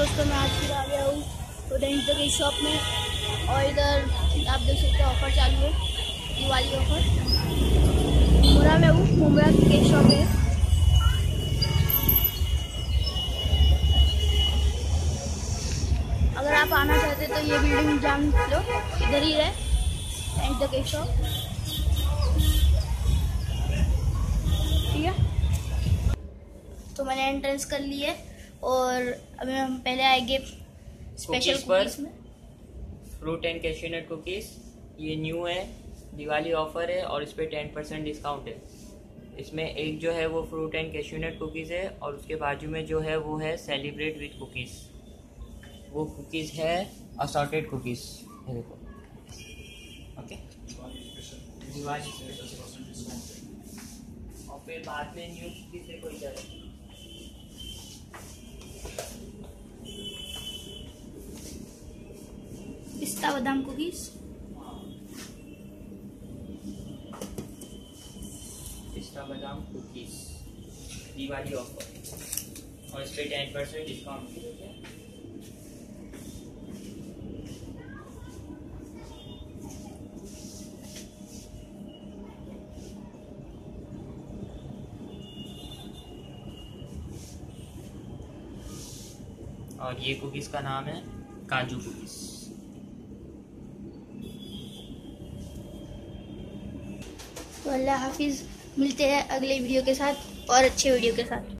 दोस्तों, मैं आज फिर आ गया हूँ उदयनिता की शॉप में। और इधर आप देख सकते हो ऑफर चालू है, दिवाली ऑफर। मुमरा में हूँ, मुमरा की शॉप है। अगर आप आना चाहते तो ये बिल्डिंग जान लो, इधर ही है उदयनिता की शॉप, ठीक है। तो मैंने एंट्रेंस कर ली है और अभी हम पहले आएंगे स्पेशल कुकीज में। फ्रूट एंड कैश्यूनट कुकीज ये न्यू है, दिवाली ऑफर है और इस पे 10% डिस्काउंट है। इसमें एक जो है वो फ्रूट एंड कैश्यूनट कुकीज है और उसके बाजू में जो है वो है सेलिब्रेट विद कुकीज। वो कुकीज है असॉर्टेड कुकीज, ये देखो। ओके, दिवाली और फिर बाद में न्यू कुकीज देखो इधर। पिस्ता बादाम कुकीज, पिस्ता बादाम कुकीज दिवाली ऑफर और इस पे 10% डिस्काउंट भी है। और ये कुकीज का नाम है काजू कुकीज। तो अल्लाह हाफिज़, मिलते हैं अगले वीडियो के साथ और अच्छे वीडियो के साथ।